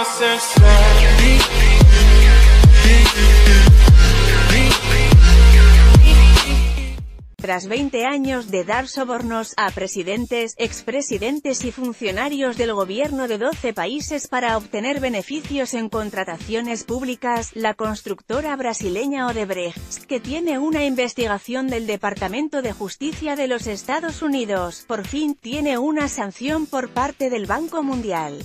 Tras 20 años de dar sobornos a presidentes, expresidentes y funcionarios del gobierno de 12 países para obtener beneficios en contrataciones públicas, la constructora brasileña Odebrecht, que tiene una investigación del Departamento de Justicia de los Estados Unidos, por fin tiene una sanción por parte del Banco Mundial.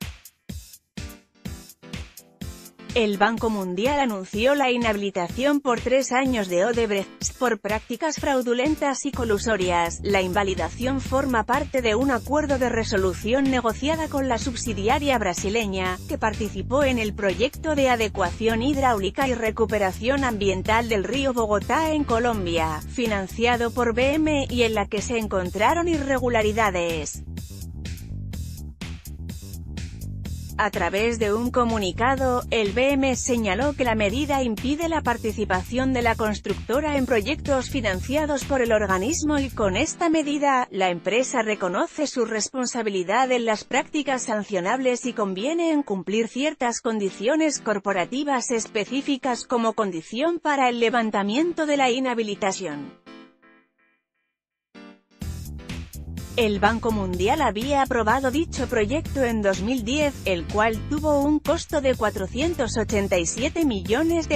El Banco Mundial anunció la inhabilitación por 3 años de Odebrecht por prácticas fraudulentas y colusorias. La invalidación forma parte de un acuerdo de resolución negociada con la subsidiaria brasileña, que participó en el proyecto de adecuación hidráulica y recuperación ambiental del río Bogotá en Colombia, financiado por BM, y en la que se encontraron irregularidades. A través de un comunicado, el BM señaló que la medida impide la participación de la constructora en proyectos financiados por el organismo y con esta medida, la empresa reconoce su responsabilidad en las prácticas sancionables y conviene en cumplir ciertas condiciones corporativas específicas como condición para el levantamiento de la inhabilitación. El Banco Mundial había aprobado dicho proyecto en 2010, el cual tuvo un costo de $487 millones.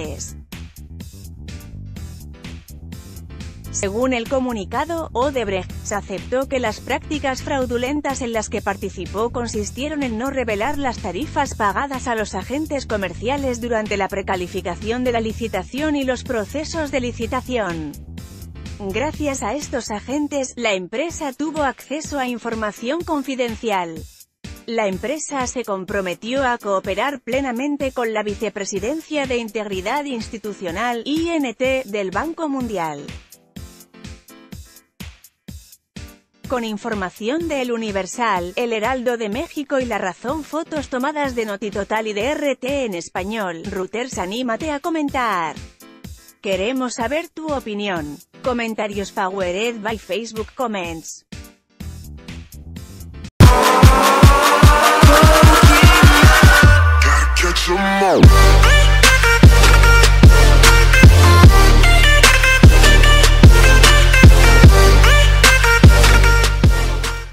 Según el comunicado, Odebrecht aceptó que las prácticas fraudulentas en las que participó consistieron en no revelar las tarifas pagadas a los agentes comerciales durante la precalificación de la licitación y los procesos de licitación. Gracias a estos agentes, la empresa tuvo acceso a información confidencial. La empresa se comprometió a cooperar plenamente con la Vicepresidencia de Integridad Institucional, INT, del Banco Mundial. Con información de El Universal, El Heraldo de México y La Razón, fotos tomadas de Notitotal y de RT en español. Reuters, anímate a comentar. Queremos saber tu opinión. Comentarios powered by Facebook Comments.